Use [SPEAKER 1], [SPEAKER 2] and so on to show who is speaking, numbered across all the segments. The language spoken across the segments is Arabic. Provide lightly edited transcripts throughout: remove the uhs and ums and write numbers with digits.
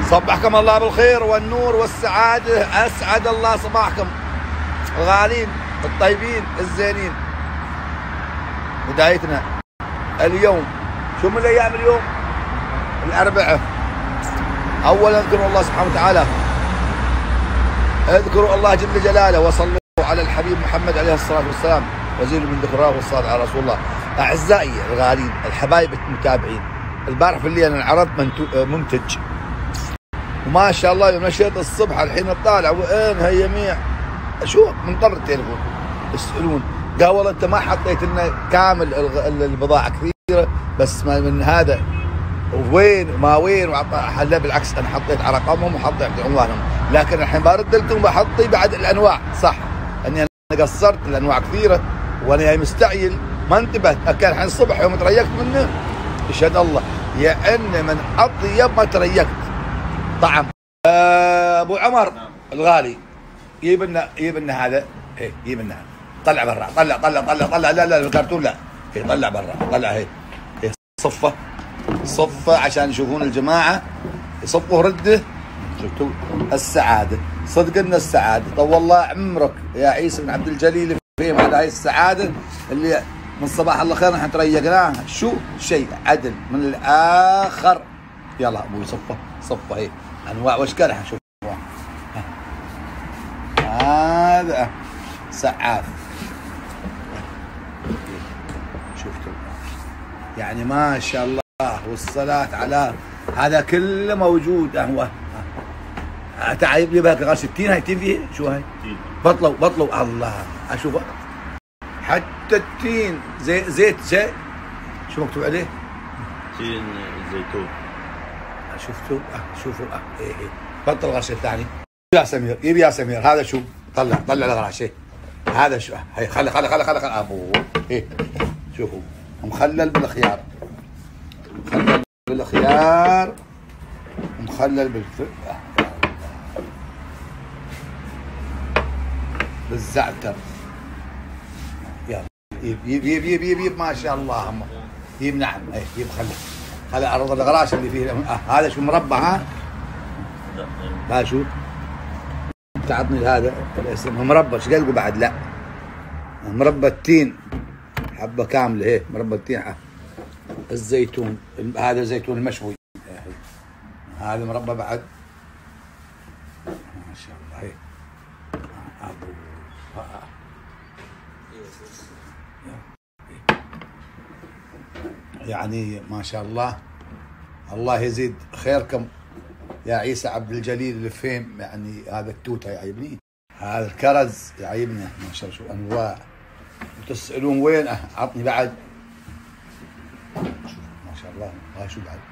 [SPEAKER 1] صبحكم الله بالخير والنور والسعادة، أسعد الله صباحكم الغالين الطيبين الزينين. بدايتنا اليوم شو من الأيام اليوم؟ الأربعاء. أولا اذكروا الله سبحانه وتعالى، اذكروا الله جل جلاله وصلوا على الحبيب محمد عليه الصلاة والسلام وزيدوا من ذكراه والصلاة على رسول الله. أعزائي الغالين الحبايب المتابعين، البارح في الليل أنا عرضت منتج وما شاء الله يوم نشيط الصبح الحين اطالع وين هي يميع شو من طر التليفون يسألون، قال والله انت ما حطيت لنا كامل البضاعه كثيره بس ما من هذا وين ما وين. لا بالعكس انا حطيت على رقمهم وحطيت عنوانهم، لكن الحين برد لكم بحطي بعد الانواع صح اني انا قصرت الانواع كثيره وانا مستعجل ما انتبهت. كان الحين الصبح يوم تريقت منه يشهد الله يعني من اطيب ما طعم. ابو عمر الغالي يجيب لنا هذا، ايه يجيب لنا طلع برا، طلع لا الكرتون لا، ايه طلع برا طلع هي صفه عشان يشوفون الجماعه يصفوا رده. شفتوا السعاده صدق ان السعاده. طول الله عمرك يا عيسى بن عبد الجليل فيهم على هاي السعاده اللي من صباح الله خير نحن تريقناها شو شيء عدل من الاخر. يلا ابوي صفه هي انواع واشكال حنشوف. هذا سعاف شفتوا يعني ما شاء الله والصلاة على هذا كله موجود. هو تعال لي بقى غير 60 هاي فيه شو هاي بطلوا الله اشوف حتى التين زيت شو مكتوب عليه؟
[SPEAKER 2] تين زيتون.
[SPEAKER 1] شفتوا شوفوا ايه بطل غش الثاني يا سمير يبي يا سمير هذا شو طلع الغراشة هذا شو هي خلي ابوه ايه شوفوا مخلل بالخيار ومخلل بالزعتر. يلا يب ما شاء الله يب نعم ايه يب خلي عرض الغراش اللي فيه. هذا شو مربع ها شو تعطني هذا الاسم مربى ايش قلقوا بعد لا مربى التين حبه كامله هيك مربى التين. الزيتون هذا زيتون المشوي هذا مربى بعد ما شاء الله هيك يعني ما شاء الله. الله يزيد خيركم يا عيسى عبد الجليل الفيم. يعني هذا التوته يعيبني، هذا الكرز يعيبنا ما شاء الله شو انواع. وتسالون وين عطني بعد ما شاء الله. هاي شو بعد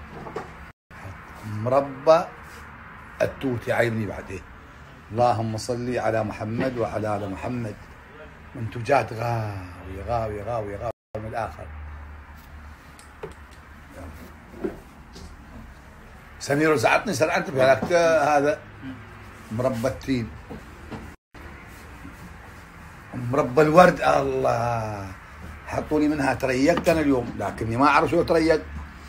[SPEAKER 1] مربى التوت يعيبني بعد ايه. اللهم صل على محمد وعلى ال محمد. منتجات غاوي من الاخر. سمير زعطني سرعت بهذاك هذا مربى التين مربى الورد. الله حطوا لي منها تريقت انا اليوم لكني ما اعرف شو تريق.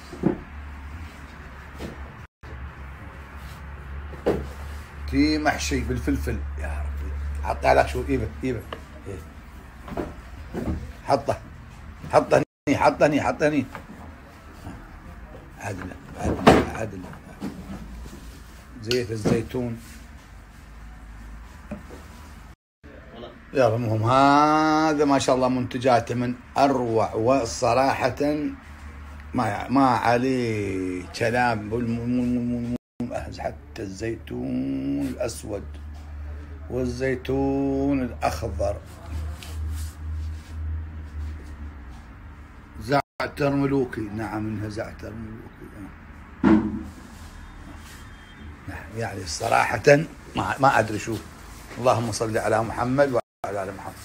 [SPEAKER 1] تي محشي بالفلفل يا ربي. حطها لك شو ايبه حطه هني عدل زيت الزيتون. يا المهم هذا ما شاء الله منتجاته من اروع وصراحة ما عليه كلام. حتى الزيتون الاسود والزيتون الاخضر زعتر ملوكي. نعم انها زعتر ملوكي. يعني صراحة ما ادري شو. اللهم صل على محمد وعلى ال محمد.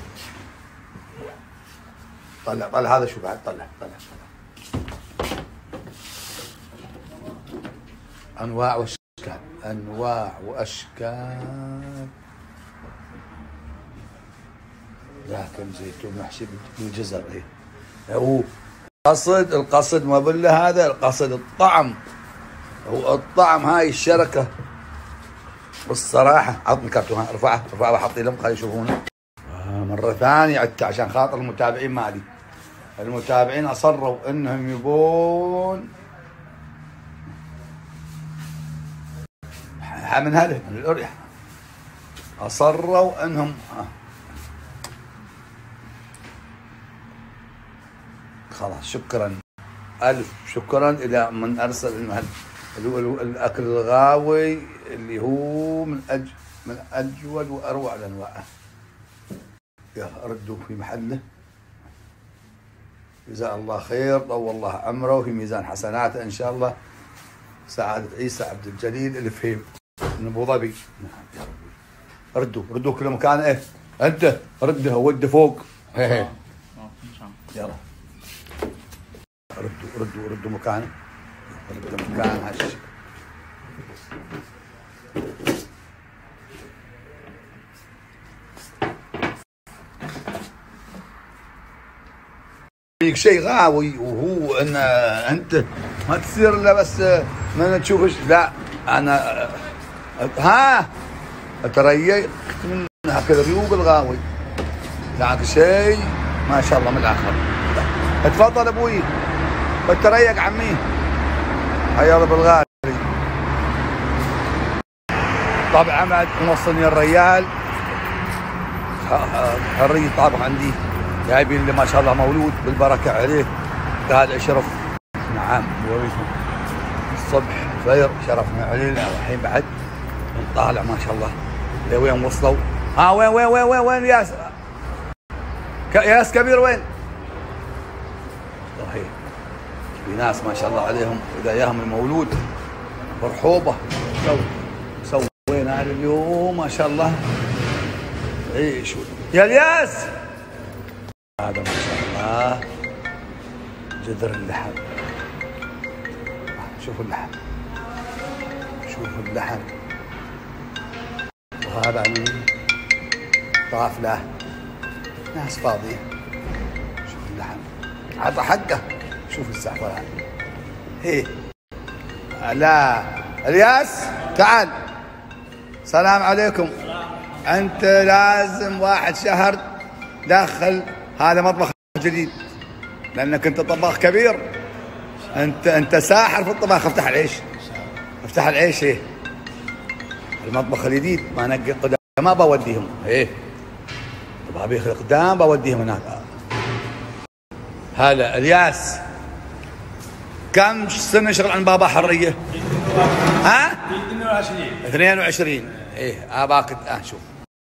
[SPEAKER 1] طلع هذا شو بعد طلع انواع واشكال. لكن زيتون محشي بالجزر ايه هو القصد ما بالله هذا القصد الطعم هو الطعم هاي الشركة بالصراحة. عطني كرتون، ارفعه وحطي لهم خلي يشوفونه. مرة ثانية عدت عشان خاطر المتابعين مالي. المتابعين أصروا إنهم يبون من هذه من الأريح، أصروا إنهم خلاص. شكرا ألف شكرا إلى من أرسل الأكل الغاوي اللي هو من أجود وأروع الأنواع. يلا ردوا في محله. جزاه الله خير، طول الله عمره وفي ميزان حسناته إن شاء الله. سعادة عيسى عبد الجليل الفهيم من أبو ظبي. نعم يا ربي. ردوا كل مكان. إيه أنت رده ود فوق. إيه يلا ردوا مكانه. ردوا مكان هالشيء. فيك شيء غاوي، وهو ان انت ما تصير الا بس ما تشوفش. لا انا تريقت منها كذا ريوق الغاوي. لا شيء ما شاء الله من الاخر. تفضل ابوي بتريق عمي. حيا الله بالغالي. طبعا بعد موصلني الريال حرية طابخ عندي، جايبين اللي ما شاء الله مولود بالبركة عليه. هذا شرف. نعم وريكم الصبح الفجر شرفنا علينا. الحين بعد نطالع ما شاء الله لوين وصلوا. وين ياس كبير وين؟ صحيح في ناس ما شاء الله عليهم اذا ياهم المولود مرحوبة. سوينا اليوم ما شاء الله. ايه شو يا الياس هذا ما شاء الله جذر اللحم. شوفوا اللحم وهذا من طافله ناس فاضيه. شوف اللحم عطى حقه. شوف الزعفران. ايه لا الياس تعال. سلام عليكم. انت لازم واحد شهر داخل هذا مطبخ جديد لانك انت طباخ كبير. انت ساحر في الطبخ. افتح العيش. ايه المطبخ الجديد ما نقي قدام ما بوديهم. ايه طبابيخ القدام بوديهم هناك. هلا الياس كم سنه شغل عند بابا حريه؟ 22. ايه اباك شوف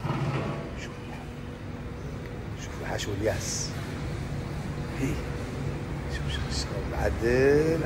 [SPEAKER 1] حشو الياس. ايه شوف الشغل عدل.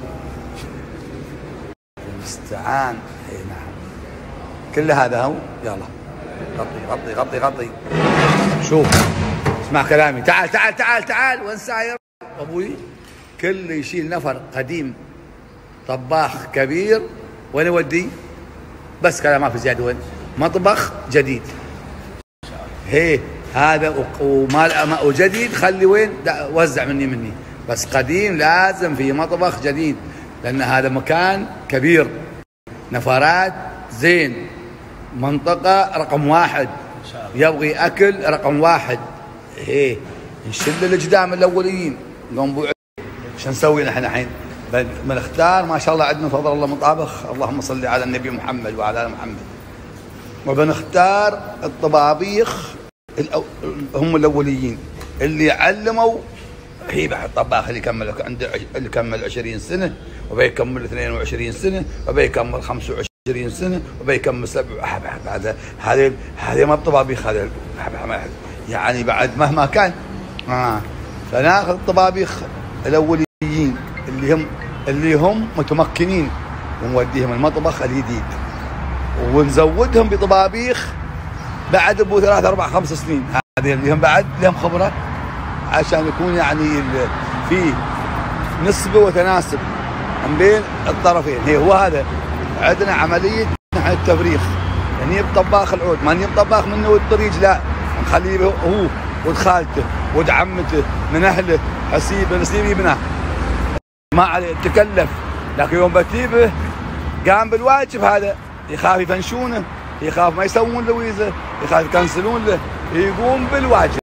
[SPEAKER 1] المستعان. ايه نعم كل هذا هو. يلا غطي. شوف اسمع كلامي. تعال وين ساير ابوي؟ كل يشيل نفر قديم طباخ كبير وين يودي؟ بس كلام ما في زياده. وين؟ مطبخ جديد. هي هذا وجديد خلي وين وزع مني بس قديم لازم في مطبخ جديد لان هذا مكان كبير نفرات زين منطقة رقم 1 يبغي اكل رقم 1. ايه نشل الجدام الاوليين نقوم شو نسوي نحن الحين؟ بنختار ما شاء الله عندنا فضل الله مطابخ. اللهم صل على النبي محمد وعلى ال محمد. وبنختار الطبابيخ هم الاوليين اللي علموا. هي بعد الطباخ اللي كمل عنده اللي كمل 20 سنه وبيكمل 22 سنه وبيكمل 25 سنه وبيكمل 7. هذه ما الطبابيخ هذا يعني بعد مهما كان. فناخذ الطبابيخ الاوليين اللي هم متمكنين ونوديهم المطبخ الجديد ونزودهم بطبابيخ بعد ابو 3 4 5 سنين. هذه اللي هم بعد لهم خبره عشان يكون يعني في نسبه وتناسب من بين الطرفين. هي هو هذا عندنا عمليه نحن التفريخ. يعني طباخ العود ما نجيب طباخ منه والطريق لا نخليه هو ولد خالته ولد عمته من اهله حسيبه نسيب ابنه ما عليه تكلف. لكن يوم بتجيبه قام بالواجب هذا، يخاف يفنشونه، يخاف ما يسوون له ويزه، يخاف يكنسلون له، يقوم بالواجب.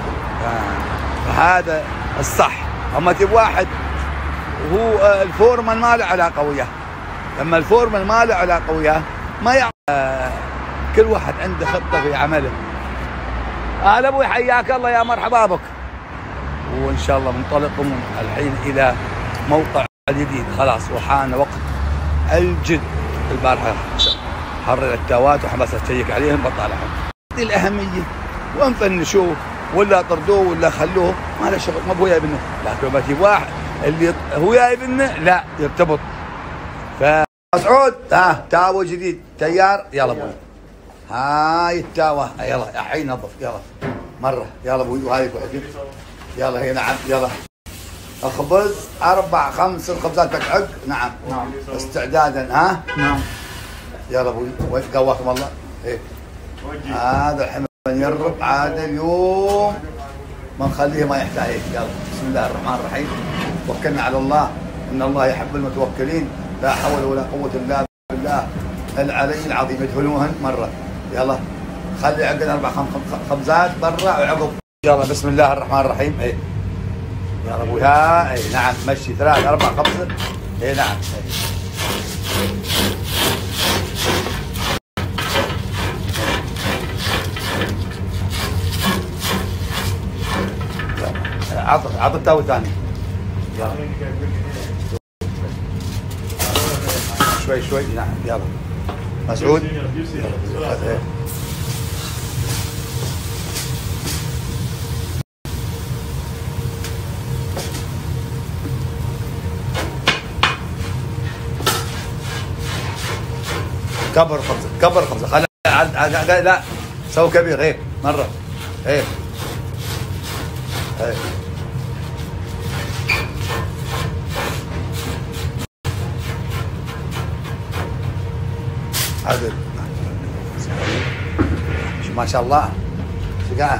[SPEAKER 1] فهذا الصح. اما تجيب واحد وهو الفورمان ما له علاقه وياه، لما الفورمان ما له علاقه وياه ما يعرف. كل واحد عنده خطه في عمله. اهلا ابوي، حياك الله، يا مرحبا بك. وان شاء الله منطلق الحين الى موقع جديد. خلاص وحان وقت الجد. البارحه حرر التاوات وحماس اشيك عليهم بطالعهم. هذه الاهميه. وان فنشوه ولا طردوه ولا خلوه ما له شغل، ما هو جايبنه. لكن لما تجيب واحد اللي هو جايبنه لا يرتبط. فمسعود تاو جديد تيار، يلا ابوي هاي التاوه، يلا الحين نظف، يلا مره، يلا ابوي. وهاي وحدين، يلا هي نعم، يلا الخبز 4 5 خبزات تقعد. نعم استعدادا.
[SPEAKER 3] نعم
[SPEAKER 1] يلا ابوي، قواكم الله. ايه هذا الحين يرب عاد اليوم ما نخليه ما يحتاج. يلا بسم الله الرحمن الرحيم، توكلنا على الله، ان الله يحب المتوكلين، لا حول ولا قوه الا بالله العلي العظيم. يدخلوهن مره، يلا خلي عندنا 4 خبزات برا وعقب. يلا بسم الله الرحمن الرحيم. ايه يلا ابوي، اي نعم مشي 3 4 5. اي نعم. عط التاوي ثاني. يلا شوي شوي. نعم يلا مسعود. يلا. كبر خبزه، كبر خبزه، خلي لا سوي كبير. هيك مره، هيك هيك. عدل ما شاء الله. شقاء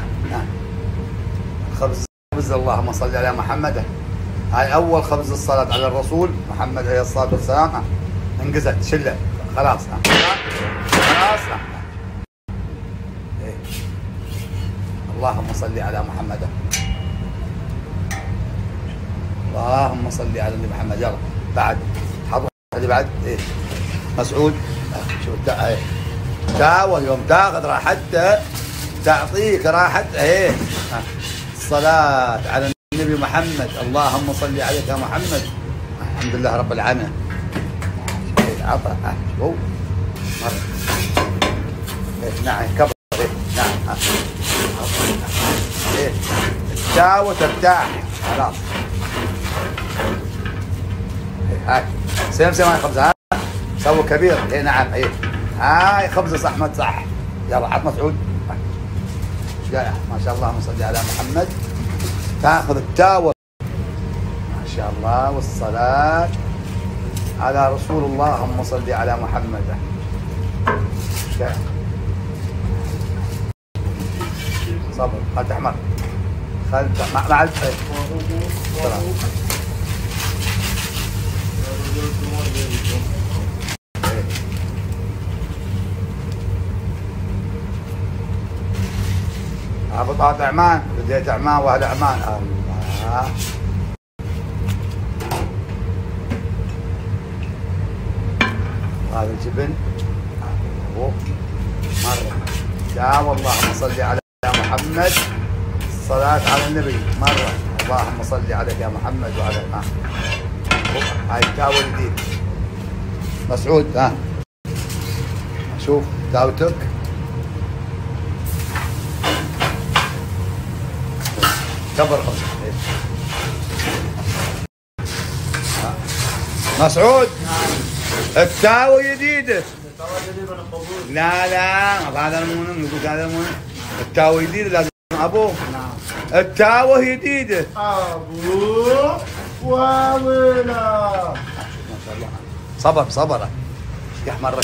[SPEAKER 1] خبز اللهم صل على محمد. هاي اول خبز الصلاه على الرسول محمد عليه الصلاه والسلام. انقزت شله خلاص. خلاص. إيه. اللهم صل على محمد. اللهم صل على النبي محمد. يلا بعد حضر اللي بعد. ايه مسعود شوف تاوه يوم تاخذ راحتها تعطيك راحتها. ايه الصلاة على النبي محمد. اللهم صل عليك يا محمد. الحمد لله رب العالمين. عطى شوف مرة. نعم كبر. نعم تاوه ترتاح خلاص. هاي سمسم هاي خبزة. سووا كبير. اي نعم. اي هاي خبزة صح ما صح. يلا عط مسعود. ما شاء الله، اللهم صل على محمد. تاخذ التاوة ما شاء الله والصلاة على رسول الله. اللهم صل على محمد. صبر خل تحمر، خل مع ابو طاط عمان، بديت عمان واهل عمان. الله هذا الجبن مرة. يا اللهم صل على محمد. الصلاة على النبي مرة. اللهم صل عليك يا محمد وعلى هاي التاوة الجديد. مسعود شوف تاوتك. كبر خبزة. مسعود التاوة جديدة. لا هذا المهم نقول هذا المهم. التاوة جديدة لازم ابو. التاوة جديدة
[SPEAKER 3] ابو وويلا.
[SPEAKER 1] ما شاء الله. صبر يا مرة.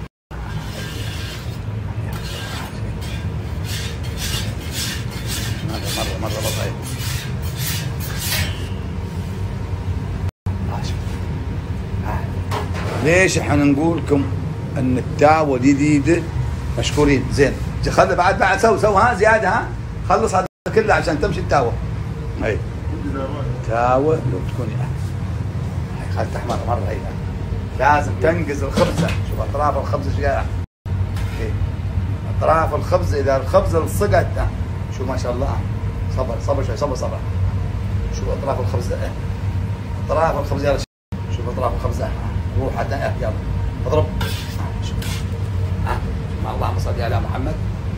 [SPEAKER 1] مرة بطيء. ليش احنا نقول لكم ان التاوه جديده مشكورين زين. خلي بعد سو ها زياده ها خلص هذا كله عشان تمشي التاوه. هي تاوه لو تكوني هي خلي تحمر مره هي لازم تنقز الخبزه. شوف اطراف الخبزه ايش قاعد اطراف الخبزه اذا الخبزه لصقت شوف ما شاء الله. صبر شوي صبر شوف اطراف الخبزه اطراف الخبزه يلا شوف اطراف الخبزه روح حتى يلا اضرب شوف اللهم صل على محمد.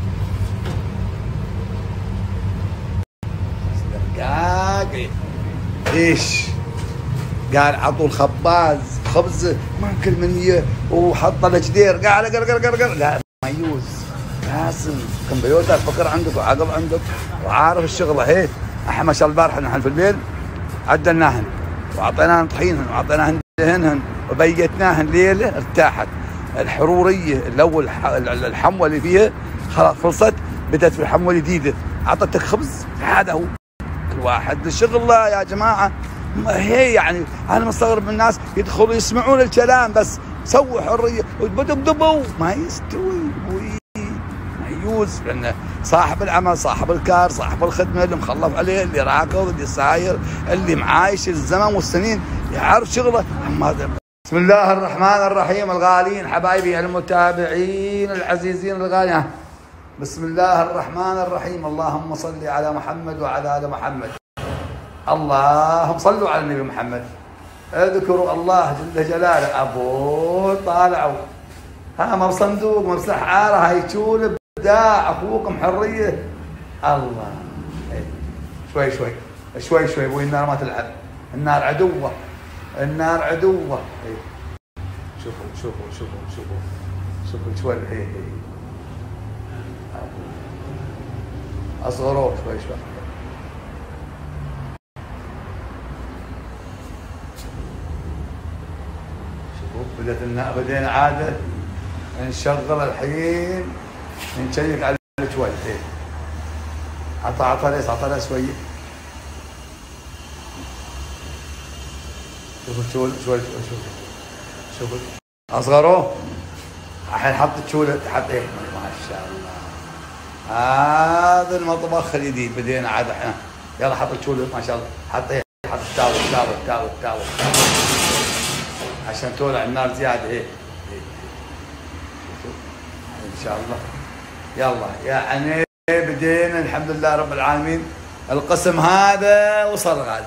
[SPEAKER 1] ايش قال عطوا الخباز خبز ما كل من وحط له جدير قال قر لا ميوز لازم كمبيوتر فكر عندك وعقب عندك وعارف الشغله. هي احنا ما شاء الله البارحه نحن في البيت عدلناهن واعطيناهن طحينهن واعطيناهن دهنهن وبيتناهن ليله ارتاحت. الحروريه الاول الحموه اللي فيها خلاص خلصت بدات في الحموه الجديده اعطتك خبز. هذا هو كل واحد شغله يا جماعه. هي يعني انا مستغرب من الناس يدخلوا يسمعون الكلام بس سووا حريه ودبوا ما يستوي ميوز. لان صاحب العمل صاحب الكار صاحب الخدمه اللي مخلف عليه اللي راكض اللي ساير اللي معايش الزمن والسنين يعرف شغله. بسم الله الرحمن الرحيم. الغالين حبايبي المتابعين العزيزين الغالين بسم الله الرحمن الرحيم. اللهم صل على محمد وعلى ال محمد. اللهم صلوا على النبي محمد. اذكروا الله جل جلاله. ابو طالعوا ما بصندوق ما بسحاره هاي تشول ابداع اخوكم حريه. الله شوي ابوي النار ما تلعب. النار عدوه النار عدوه. شوفوا شوي اصغروه شوي شوفوا بدينا عاده نشغل الحين نشيك على شوي. عطى شويه. شوفوا اصغروه الحين حط تشوله حط ما شاء الله. هذا المطبخ الجديد بدينا عاد احنا يلا حط تشوله ما شاء الله. حط التاوه عشان تولع النار زياده. ان شاء الله يلا يعني بدينا الحمد لله رب العالمين. القسم هذا وصل غاز.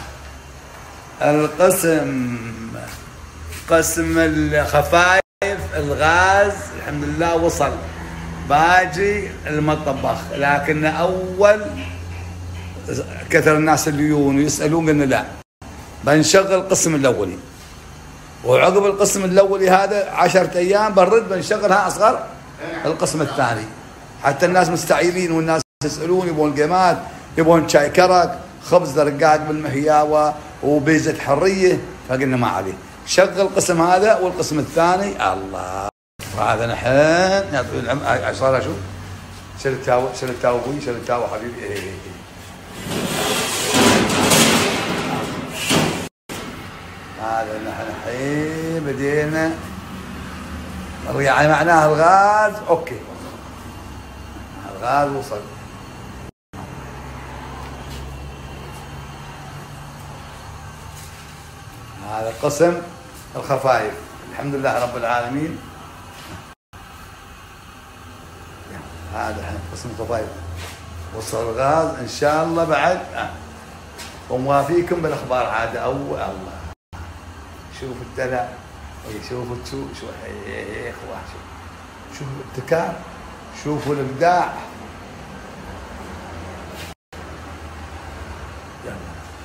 [SPEAKER 1] القسم قسم الخفايف الغاز الحمد لله وصل. باجي المطبخ لكن اول كثر الناس اللي يجون ويسالون قلنا لا بنشغل القسم الاولي وعقب القسم الاولي هذا 10 ايام بنرد بنشغلها اصغر القسم الثاني. حتى الناس مستعيرين والناس يسالون يبون قيمات يبون شاي كرك خبز رقاق بالمهياوه وبيزه حريه. فقلنا ما عليه شغل القسم هذا والقسم الثاني. الله هذا نحن يعطي صار اشوف شل التاو ابوي شل التاو حبيبي. هذا نحن الحين بدينا يعني معناه الغاز اوكي الغاز وصل. هذا قسم الخفايف الحمد لله رب العالمين. هذا قسم الخفايف وصل الغاز ان شاء الله بعد. وموافيكم بالاخبار عاد الله. شوف الدلع شوفوا شو يا اخوان شوفوا الابتكار شوفوا الابداع. يلا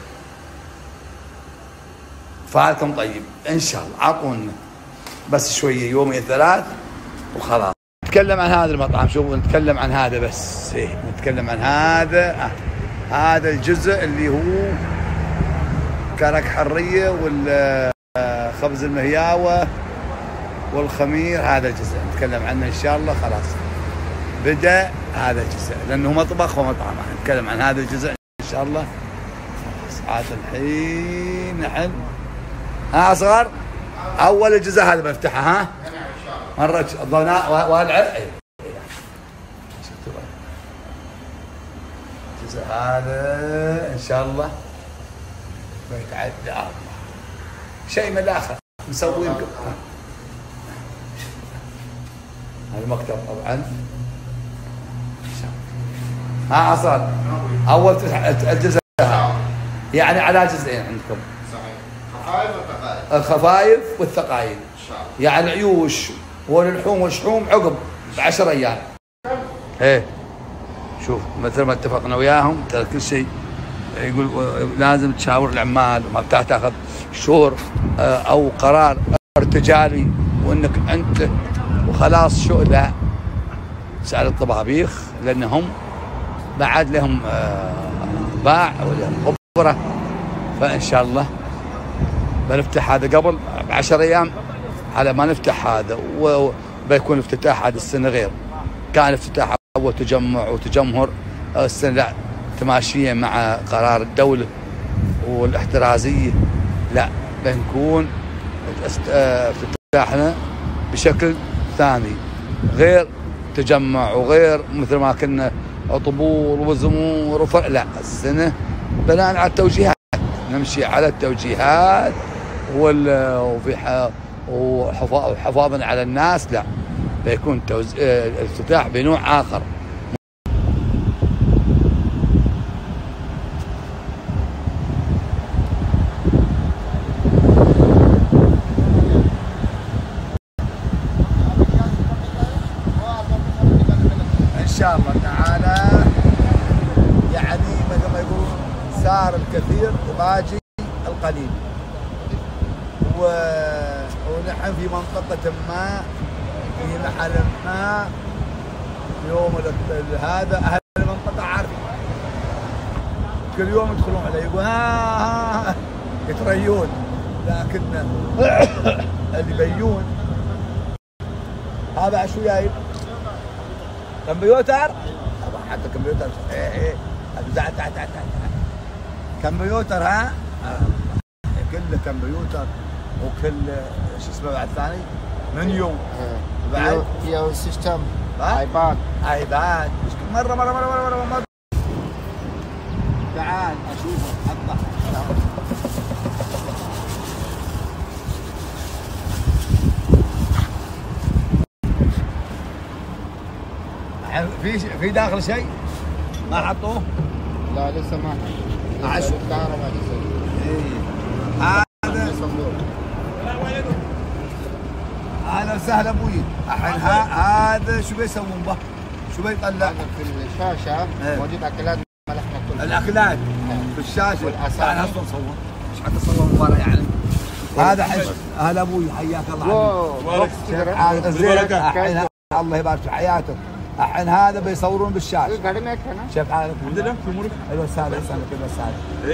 [SPEAKER 1] فعلكم طيب ان شاء الله عطونا بس شويه يومين 3 وخلاص. نتكلم عن هذا المطعم. شوفوا نتكلم عن هذا بس نتكلم عن هذا الجزء اللي هو كرك حريه والخبز المهياوه والخمير. هذا الجزء نتكلم عنه ان شاء الله. خلاص بدا هذا الجزء لانه مطبخ ومطعم. نتكلم عن هذا الجزء ان شاء الله. خلاص عاد الحين نحن اصغر اول الجزء هذا بفتحها ها مره الضناء والعرق. الجزء هذا ان شاء الله بيتعدى الله شيء من الاخر مسوي لكم. هذا المكتب طبعا ها اصلا اول الجزء يعني على جزئين عندكم
[SPEAKER 3] صحيح.
[SPEAKER 1] الخفايف والثقايل ان شاء الله. يعني العيوش واللحوم والشحوم عقب ب10 ايام. ايه شوف مثل ما اتفقنا وياهم ترى كل شيء يقول لازم تشاور العمال وما بتاخذ شهور او قرار ارتجالي وانك انت وخلاص شو لا سأل الطبابيخ لانهم بعد لهم باع ولهم خبره. فان شاء الله بنفتح هذا قبل ب10 ايام على ما نفتح هذا وبيكون افتتاح هذا السنه غير كان افتتاح اول تجمع وتجمهر السنه لا تماشيا مع قرار الدوله والاحترازيه لا بنكون افتتاحنا بشكل ثاني غير تجمع وغير مثل ما كنا طبول وزمور لا السنه بناء على التوجيهات نمشي على التوجيهات وحفاظا على الناس لا بيكون الافتتاح بنوع اخر. ان شاء الله تعالى يعني مثل ما يقولون سار الكثير وباجي القليل ونحن في منطقة ما في محل ما يوم هذا أهل المنطقة عارفين كل يوم يدخلون علي يقول ها يتريون لكن اللي بيون هذا شو جايب كمبيوتر حتى كمبيوتر ايه تعال كمبيوتر ها كله كمبيوتر وكل شو اسمه بعد ثاني منيو بعد
[SPEAKER 3] فيه سيستم ايباد مره
[SPEAKER 1] تعال اشوفه حطه في داخل شيء ما حطوه؟
[SPEAKER 3] لا لسه ما
[SPEAKER 1] عشو
[SPEAKER 3] الكهرباء لسه.
[SPEAKER 1] هذا وسهلا ابوي الحين هذا شو بيسوون به؟ شو بيطلع؟
[SPEAKER 3] في الشاشه موجود اكلات ملحمه كلها
[SPEAKER 1] الاكلات في الشاشه
[SPEAKER 3] والاسامي.
[SPEAKER 1] تعال هسه نصور ايش حتى نصور مباراه يعني هذا حش هلا ابوي حياك الله زين الحين الله يبارك في حياتك الحين هذا بيصورون بالشاشه شوف حالك الحمد لله في امورك ايوه استاذ يسلمك كذا استاذ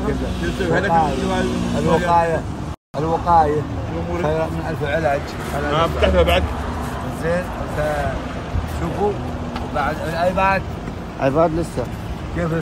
[SPEAKER 1] ايه الوقايه خير من 1000 علاج
[SPEAKER 2] ما فتحنا بعد
[SPEAKER 1] زين شوفوا بعد الايباد
[SPEAKER 3] ايباد لسه
[SPEAKER 1] كيف